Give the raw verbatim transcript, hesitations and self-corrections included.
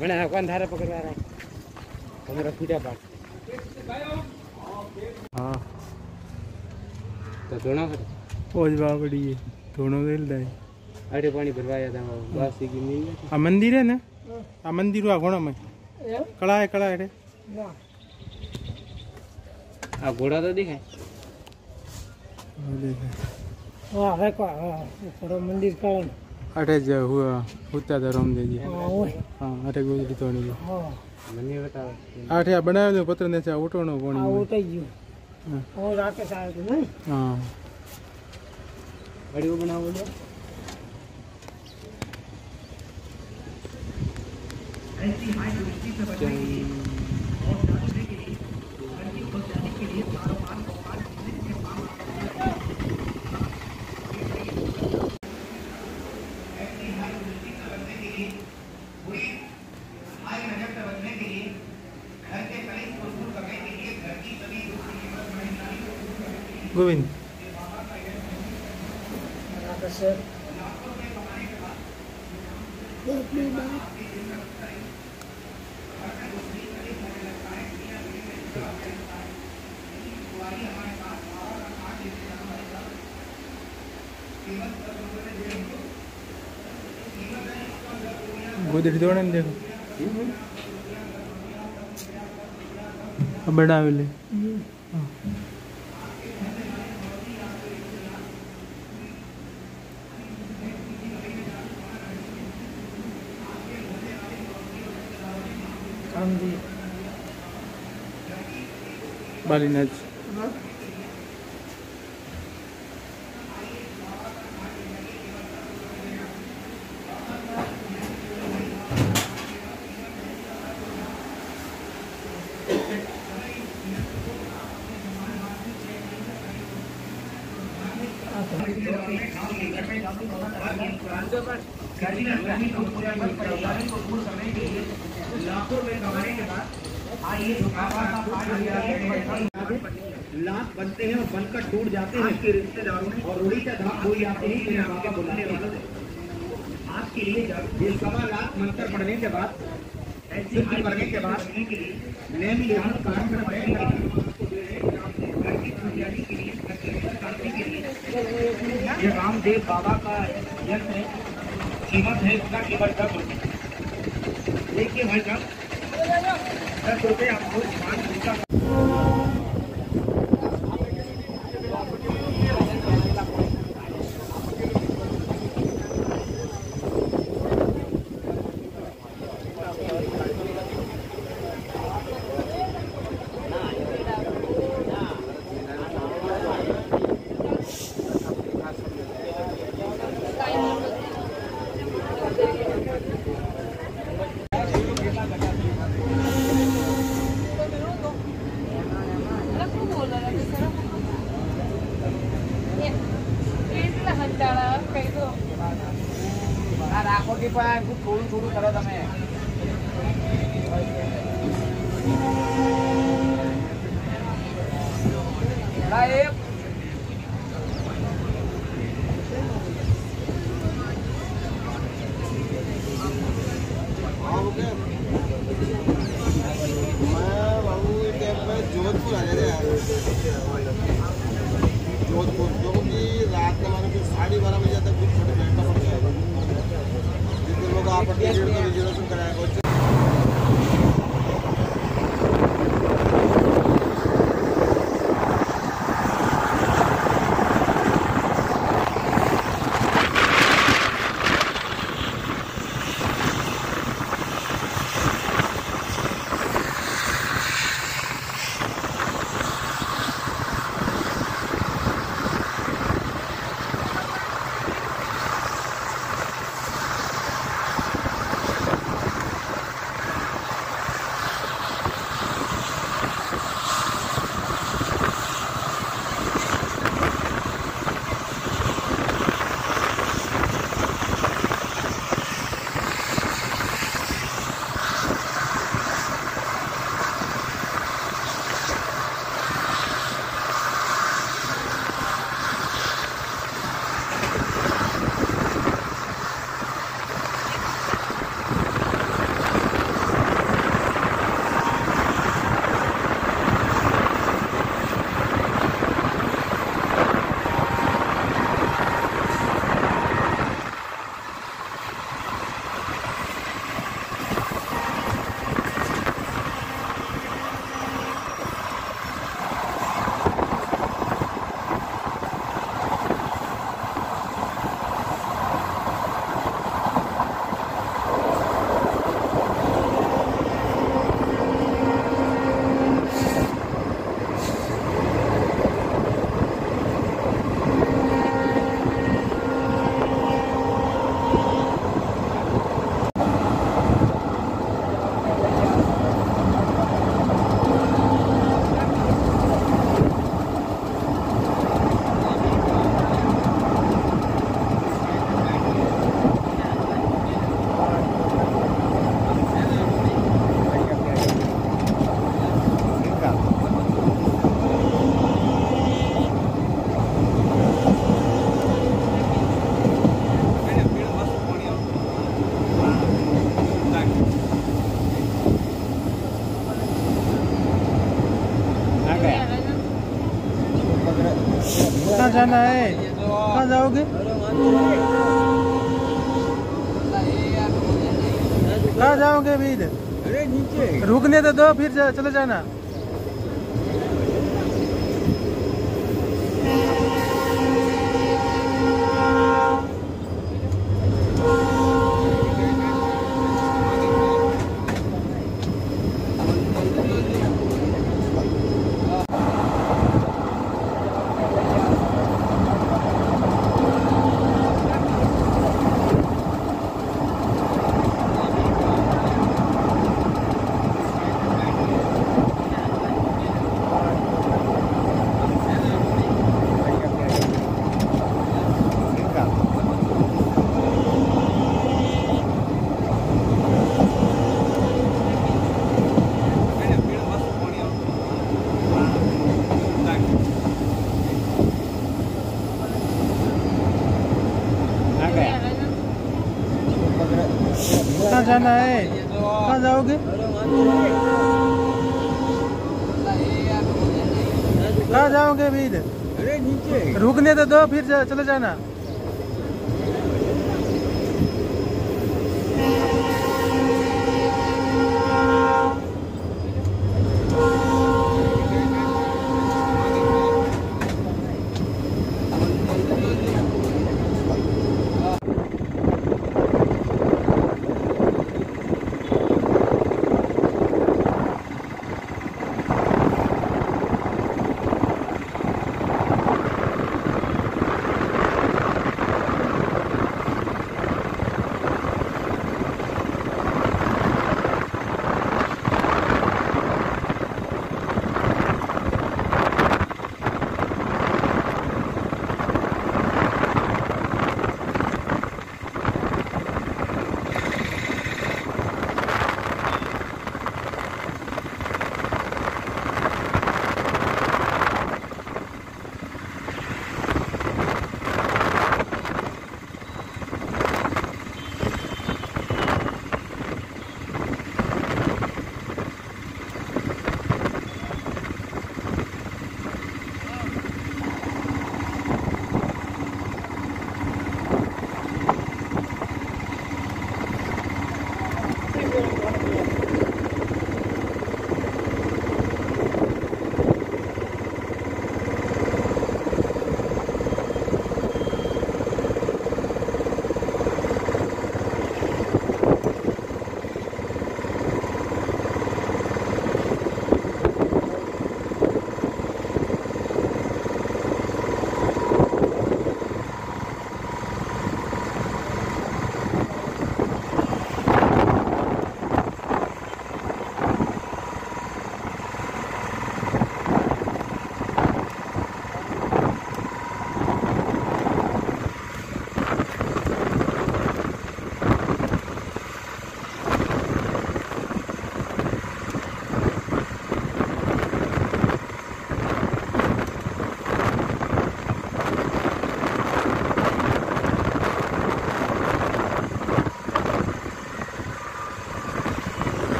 मैंने कौन धारा पकड़वा रहा है हमारा पूजा पाठ। हाँ तो दोनों पहुँच बाबड़ी दोनों वेल दाई अरे पानी भरवाया था वासी की मिल आ मंदिर है ना आ मंदिर हुआ घोड़ा में कड़ा है कड़ा है रे आ घोड़ा तो दिखाए वाह है का ऊपर मंदिर का अरे जो हुआ होता था राम देव जी हां अरे गोजरी तो नहीं हां मने बताओ आठे बनावे दो पत्र ने चा उठोनो पानी आ उठाई गयो और राके साथ नहीं हां वीडियो बनाओ बोलो ऐसी हाई दृष्टि से बचने के लिए और बचने के लिए धरती को जाने के लिए बार-बार भगवान ने पाप ऐसी हाई दृष्टि से बचने के लिए बुरी हाई नजर से बचने के लिए घर के कलेश को दूर करने के लिए घर की सभी दुख की परेशानी को दूर करने के लिए गोविंद सर गोदड़ी तोड़ने देखो अब बड़ा वाले बालीनाथ लाखों में कमाने के बाद आइए लाख बनते हैं और बनकर टूट जाते हैं के रिश्तेदारों और रोड़ी का धाम कोई आते हैं मेरे बाबा बुलाने वाले आज के लिए ये सवा लाख मंत्र पढ़ने के बाद ऐसे करने के बाद मैं भी यहाँ काम कर पाएंगे ये रामदेव बाबा का यंत्र है कीमत है इसका केवल दस रुपये देखिए भाई साहब दस रुपये आपको રાખો કે પણ થોડું થોડું કરો તમે સાહેબ जोधपुर आ गए जोधपुर क्योंकि रात में हमारे कुछ साढ़े बारह बजे तक कुछ छोटे बैठना पड़ता है जितने लोग आप अपने रिजर्वेशन कराएंगे जाना है? कहाँ जाओगे? कहाँ जाओगे अभी? अरे नीचे रुकने तो दो, फिर जा, चले जाना। कहाँ जाना है? कहाँ जाओगे? कहाँ जाओगे अभी? अरे नीचे रुकने तो दो, फिर जा, चले जाना।